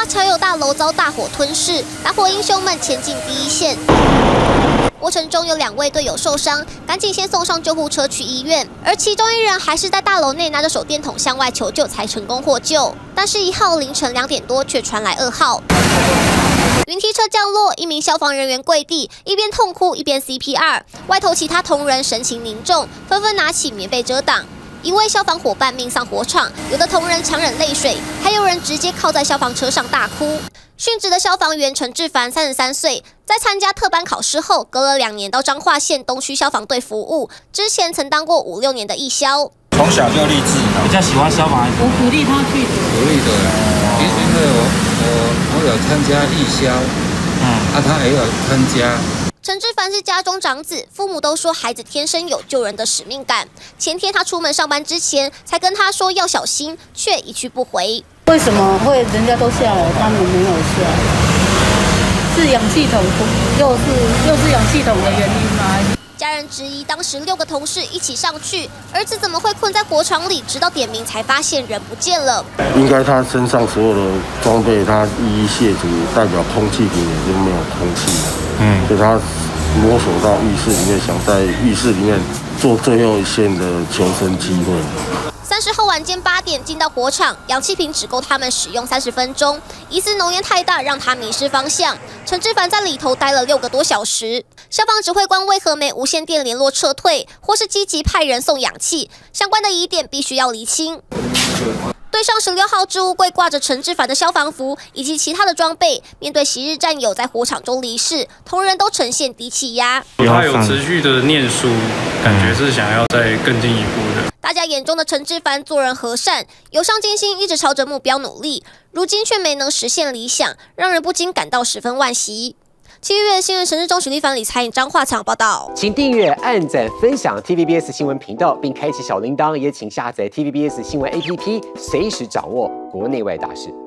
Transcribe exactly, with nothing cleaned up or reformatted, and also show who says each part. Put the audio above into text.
Speaker 1: 侨友大楼遭大火吞噬，打火英雄们前进第一线。过程中有两位队友受伤，赶紧先送上救护车去医院，而其中一人还是在大楼内拿着手电筒向外求救，才成功获救。但是，一号凌晨两点多却传来噩耗。 云梯车降落，一名消防人员跪地，一边痛哭一边 C P R。外头其他同仁神情凝重，纷纷拿起棉被遮挡。一位消防伙伴命丧火场，有的同仁强忍泪水，还有人直接靠在消防车上大哭。殉职的消防员陈志凡，三十三岁，在参加特班考试后，隔了两年到彰化县东区消防队服务，之前曾当过五六年的义消。
Speaker 2: 从小就立志，
Speaker 3: 比较喜欢消防。
Speaker 4: 我鼓励他去，
Speaker 5: 鼓励的，因因为我我我有参加义消，嗯，啊，他也有参加。
Speaker 1: 陈志凡是家中长子，父母都说孩子天生有救人的使命感。前天他出门上班之前，才跟他说要小心，却一去不回。
Speaker 4: 为什么会人家都下来，他们没有下？是氧气筒，又是又是氧气筒的原因吗？
Speaker 1: 家人质疑，当时六个同事一起上去，儿子怎么会困在火场里？直到点名才发现人不见了。
Speaker 6: 应该他身上所有的装备，他一一卸除，代表空气瓶也就没有空气了。嗯，所以他摸索到浴室里面，想在浴室里面做最后一线的求生机会。
Speaker 1: 三十号晚间八点进到火场，氧气瓶只够他们使用三十分钟，疑似浓烟太大，让他迷失方向。陈志凡在里头待了六个多小时，消防指挥官为何没无线电联络撤退，或是积极派人送氧气？相关的疑点必须要厘清。 队上十六号置物柜挂着陈志凡的消防服以及其他的装备。面对昔日战友在火场中离世，同仁都呈现低气压。
Speaker 7: 他有持续的念书，感觉是想要再更进一步的。
Speaker 1: 大家眼中的陈志凡做人和善，有上进心，一直朝着目标努力，如今却没能实现理想，让人不禁感到十分惋惜。七月新闻陈志忠、许立凡、李彩颖、彰化采访报道。
Speaker 8: 请订阅、按赞、分享 T V B S 新闻频道，并开启小铃铛，也请下载 T V B S 新闻 A P P， 随时掌握国内外大事。